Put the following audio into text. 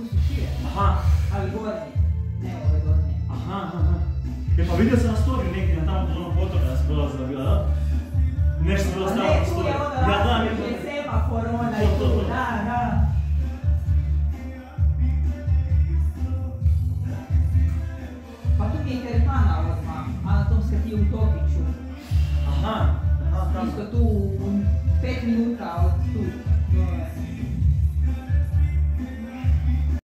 su šire. Aha. Ali gornje. Ne, ove donje. Aha. Pa vidio sam na story neki na tamo onom potoka da se prolazila bila, da? Nešto bilo stavljeno.